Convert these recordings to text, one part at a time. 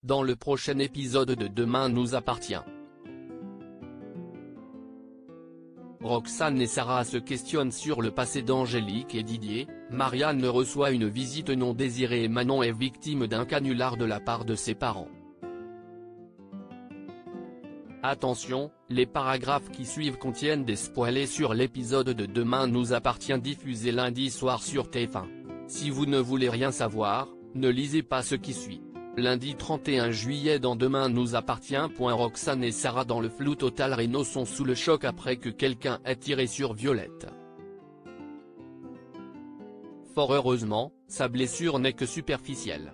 dans le prochain épisode de Demain nous appartient. Roxane et Sarah se questionnent sur le passé d'Angélique et Didier, Marianne reçoit une visite non désirée et Manon est victime d'un canular de la part de ses parents. Attention, les paragraphes qui suivent contiennent des spoilers sur l'épisode de Demain nous appartient diffusé lundi soir sur TF1. Si vous ne voulez rien savoir, ne lisez pas ce qui suit. Lundi 31 juillet dans Demain nous appartient. Roxane et Sarah dans le flou total. Reno sont sous le choc après que quelqu'un ait tiré sur Violette. Fort heureusement, sa blessure n'est que superficielle.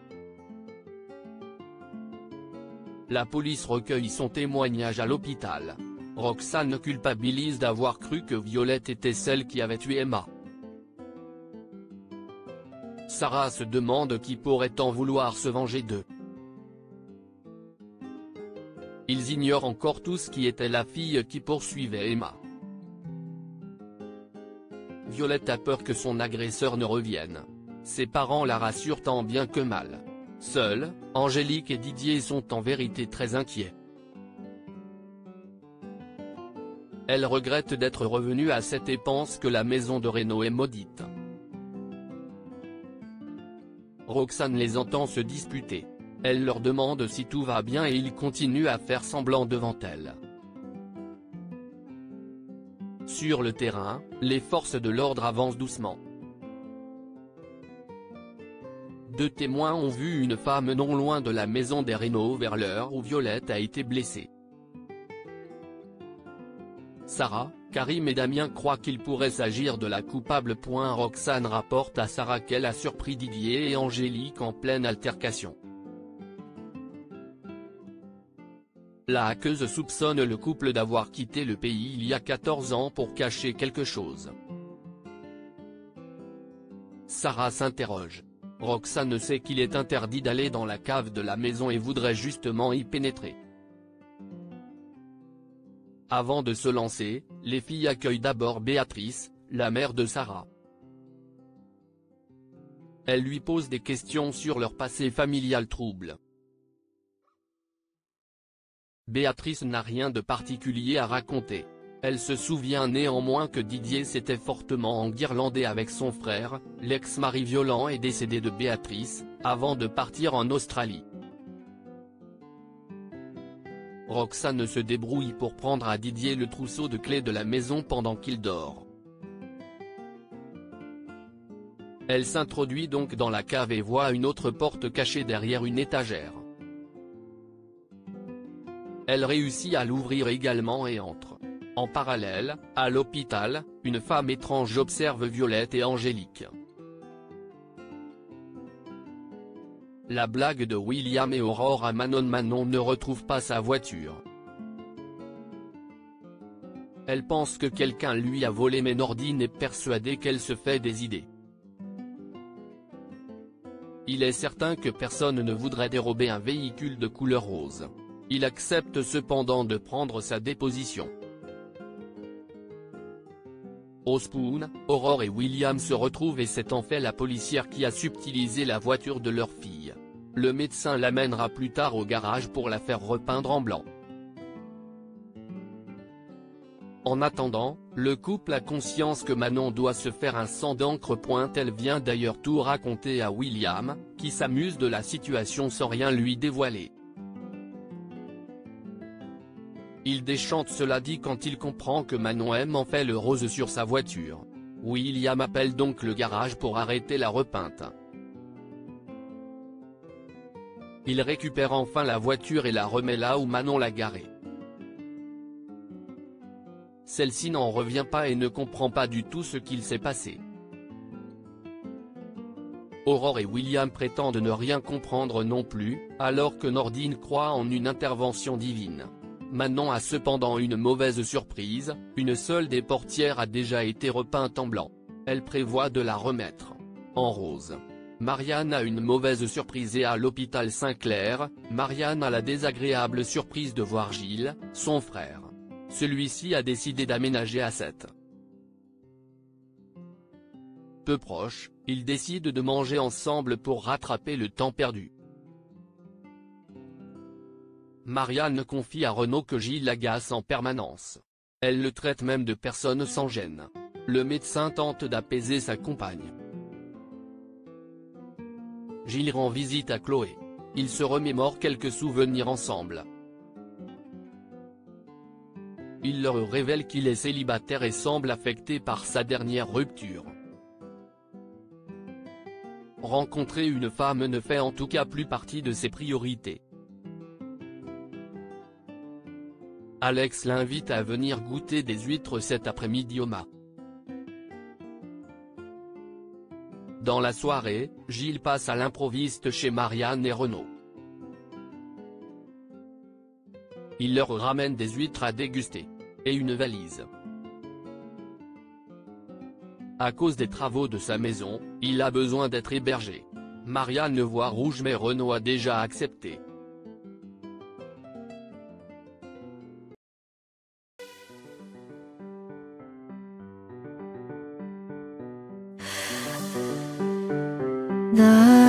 La police recueille son témoignage à l'hôpital. Roxane culpabilise d'avoir cru que Violette était celle qui avait tué Emma. Sarah se demande qui pourrait en vouloir se venger d'eux. Ils ignorent encore tous qui était la fille qui poursuivait Emma. Violette a peur que son agresseur ne revienne. Ses parents la rassurent tant bien que mal. Seuls, Angélique et Didier sont en vérité très inquiets. Elle regrette d'être revenue à cette et pense que la maison de Reno est maudite. Roxane les entend se disputer. Elle leur demande si tout va bien et ils continuent à faire semblant devant elle. Sur le terrain, les forces de l'ordre avancent doucement. Deux témoins ont vu une femme non loin de la maison des Reno vers l'heure où Violette a été blessée. Sarah, Karim et Damien croient qu'il pourrait s'agir de la coupable. Roxane rapporte à Sarah qu'elle a surpris Didier et Angélique en pleine altercation. La hackeuse soupçonne le couple d'avoir quitté le pays il y a 14 ans pour cacher quelque chose. Sarah s'interroge. Roxane sait qu'il est interdit d'aller dans la cave de la maison et voudrait justement y pénétrer. Avant de se lancer, les filles accueillent d'abord Béatrice, la mère de Sarah. Elle lui pose des questions sur leur passé familial trouble. Béatrice n'a rien de particulier à raconter. Elle se souvient néanmoins que Didier s'était fortement enguirlandé avec son frère, l'ex-mari violent et décédé de Béatrice, avant de partir en Australie. Roxane se débrouille pour prendre à Didier le trousseau de clés de la maison pendant qu'il dort. Elle s'introduit donc dans la cave et voit une autre porte cachée derrière une étagère. Elle réussit à l'ouvrir également et entre. En parallèle, à l'hôpital, une femme étrange observe Violette et Angélique. La blague de William et Aurore à Manon. Manon ne retrouve pas sa voiture. Elle pense que quelqu'un lui a volé mais Nordine est persuadée qu'elle se fait des idées. Il est certain que personne ne voudrait dérober un véhicule de couleur rose. Il accepte cependant de prendre sa déposition. Au Spoon, Aurore et William se retrouvent et c'est en fait la policière qui a subtilisé la voiture de leur fille. Le médecin l'amènera plus tard au garage pour la faire repeindre en blanc. En attendant, le couple a conscience que Manon doit se faire un sang d'encre. Elle vient d'ailleurs tout raconter à William, qui s'amuse de la situation sans rien lui dévoiler. Il déchante cela dit quand il comprend que Manon aime en fait le rose sur sa voiture. William appelle donc le garage pour arrêter la repeinte. Il récupère enfin la voiture et la remet là où Manon l'a garée. Celle-ci n'en revient pas et ne comprend pas du tout ce qu'il s'est passé. Aurore et William prétendent ne rien comprendre non plus, alors que Nordine croit en une intervention divine. Manon a cependant une mauvaise surprise, une seule des portières a déjà été repeinte en blanc. Elle prévoit de la remettre en rose. Marianne a une mauvaise surprise et à l'hôpital Saint-Clair, Marianne a la désagréable surprise de voir Gilles, son frère. Celui-ci a décidé d'aménager à 7. Peu proches, ils décident de manger ensemble pour rattraper le temps perdu. Marianne confie à Renaud que Gilles l'agace en permanence. Elle le traite même de personne sans gêne. Le médecin tente d'apaiser sa compagne. Gilles rend visite à Chloé. Ils se remémorent quelques souvenirs ensemble. Il leur révèle qu'il est célibataire et semble affecté par sa dernière rupture. Rencontrer une femme ne fait en tout cas plus partie de ses priorités. Alex l'invite à venir goûter des huîtres cet après-midi au MA. Dans la soirée, Gilles passe à l'improviste chez Marianne et Renaud. Il leur ramène des huîtres à déguster. Et une valise. À cause des travaux de sa maison, il a besoin d'être hébergé. Marianne le voit rouge mais Renaud a déjà accepté. 나